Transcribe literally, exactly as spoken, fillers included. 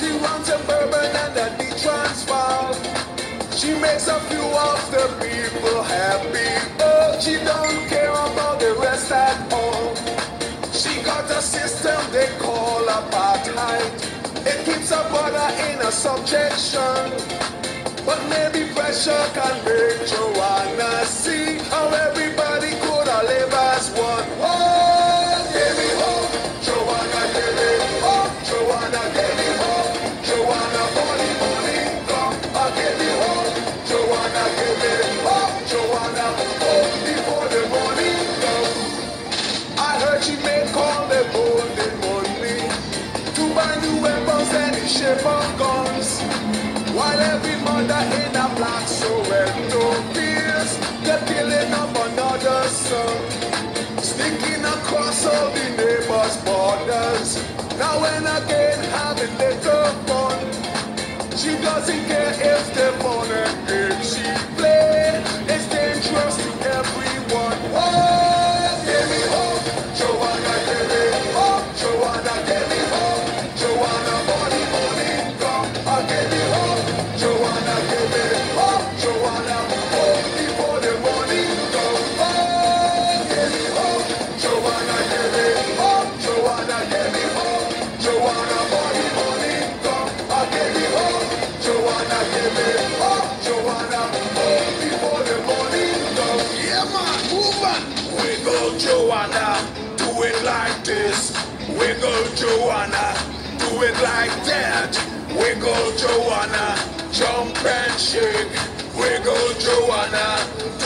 She runs a bourbon and a D Transvaal. She makes a few of the people happy. Oh, she don't care about the rest at all. She got a system they call apartheid. It keeps her brother in a subjection. But maybe pressure can make Joanna see how everybody could have live as one. Oh, give me hope, Joanna, give me hope, Joanna, give me hope, Joanna, money, money, come, I give me hope, Joanna, give me hope, Joanna, hope before the money comes. I heard she made call the golden money to buy new weapons and the shape of guns. While every mother in a black Soweto fears the killing of another son, sneaking across all the neighbors' borders. Now and again having little fun. She doesn't care if the money game she play is dangerous to everyone. Oh, give me hope, Joanna, give me hope, Joanna, give me hope, Joanna, money, money, come, I give me hope. Joanna, give me hope, Joanna, hope before the morning comes. Oh, give me hope, Joanna, give me hope, Joanna, give me hope, Joanna, money, money, come, I give me hope, Joanna, give me hope, Joanna, hope before the morning comes. Yeah, man, move on. Wiggle, Joanna, do it like this. Wiggle, Joanna, do it like that. Wiggle, Joanna, jump and shake. Wiggle, Joanna,